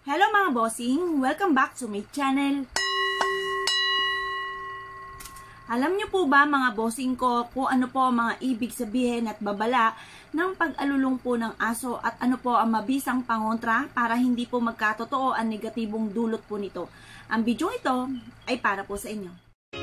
Hello mga bossing! Welcome back to my channel. Alam niyo po ba mga bossing ko kung ano po ang mga ibig sabihin at babala ng pag-alulong po ng aso at ano po ang mabisang pangontra para hindi po magkatotoo ang negatibong dulot po nito? Ang video ito ay para po sa inyo.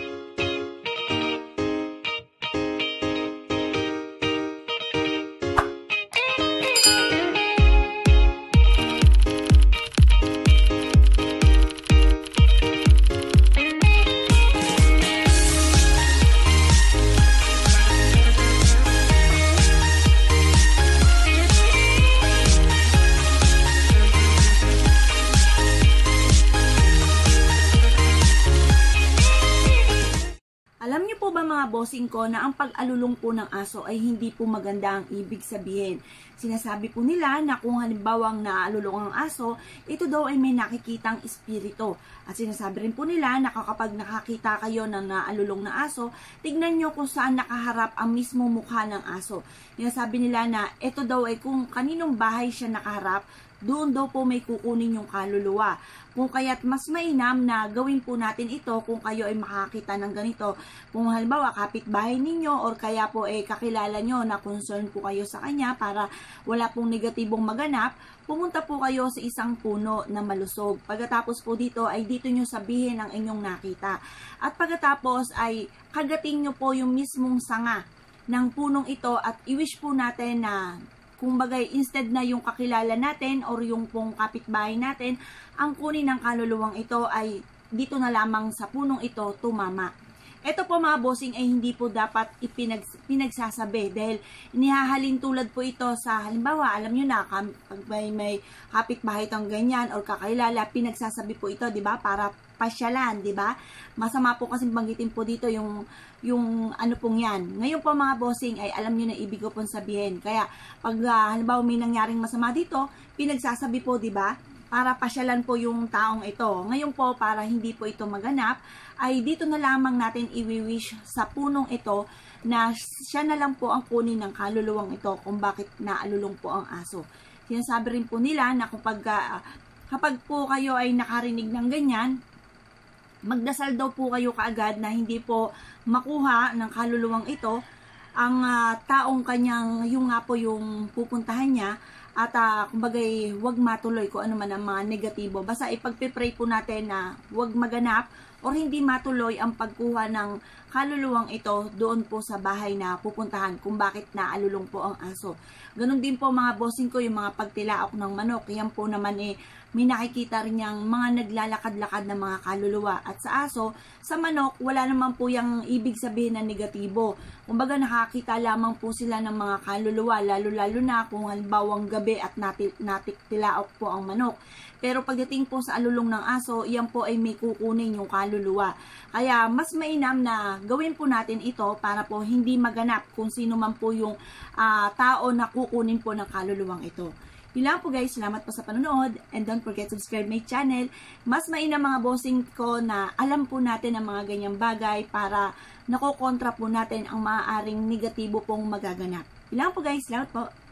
Alam niyo po ba mga bossing ko na ang pag-alulong po ng aso ay hindi po maganda ang ibig sabihin. Sinasabi po nila na kung halimbawang naalulong ang aso, ito daw ay may nakikitang espiritu. At sinasabi rin po nila na kapag nakakita kayo ng naalulong na aso, tignan nyo kung saan nakaharap ang mismo mukha ng aso. Sinasabi nila na ito daw ay kung kaninong bahay siya nakaharap, doon daw po may kukunin yung kaluluwa. Kung kaya't mas mainam na gawin po natin ito kung kayo ay makakita ng ganito. Kung halimbawa kapitbahay ninyo or kaya po ay kakilala nyo na concern po kayo sa kanya para wala pong negatibong maganap, pumunta po kayo sa isang puno na malusog. Pagkatapos po dito ay dito nyo sabihin ang inyong nakita. At pagkatapos ay kagating nyo po yung mismong sanga ng punong ito at i-wish po natin na kung bagay, instead na yung kakilala natin or yung pong kapitbahay natin, ang kunin ng kaluluwang ito ay dito na lamang sa punong ito tumama. Ito po mga bossing ay hindi po dapat pinagsasabi dahil inihahalin tulad po ito sa halimbawa, alam nyo na, pag may kapitbahay itong ganyan or kakilala, pinagsasabi po ito, di ba, para pasyalan, di ba? Masama po kasi banggitin po dito yung ano pong yan. Ngayon po mga bossing ay alam nyo na ibig ko pong sabihin. Kaya pag halimbawa may nangyaring masama dito, pinagsasabi po, di ba? Para pasyalan po yung taong ito. Ngayon po, para hindi po ito maganap, ay dito na lamang natin i-wish sa punong ito na siya na lang po ang kunin ng kaluluwang ito kung bakit naalulong po ang aso. Sinasabi rin po nila na kapag po kayo ay nakarinig ng ganyan, magdasal daw po kayo kaagad na hindi po makuha ng kaluluwang ito ang taong kanyang, yung nga po yung pupuntahan niya, at kumbagay wag matuloy kung ano man ang mga negatibo. Basta ipagpipray po natin na wag maganap or hindi matuloy ang pagkuha ng kaluluwang ito doon po sa bahay na pupuntahan kung bakit naalulong po ang aso. Ganon din po mga bossing ko yung mga pagtilaok ng manok. Yan po naman may nakikita rin yung mga naglalakad-lakad na mga kaluluwa. At sa aso, sa manok, wala naman po yung ibig sabihin na negatibo. Kumbaga nakakita lamang po sila ng mga kaluluwa, lalo-lalo na kung halimbawang gabi at natiktilaok po ang manok. Pero pagdating po sa alulong ng aso, yan po ay may kukunin yung kaluluwa. Kaya mas mainam na gawin po natin ito para po hindi maganap kung sino man po yung tao na kukunin po ng kaluluwang ito. Yun lang po guys, salamat po sa panonood and don't forget to subscribe my channel. Mas mainam mga bossing ko na alam po natin ang mga ganyang bagay para nakokontra po natin ang maaaring negatibo pong magaganap. Yun lang po guys, salamat po.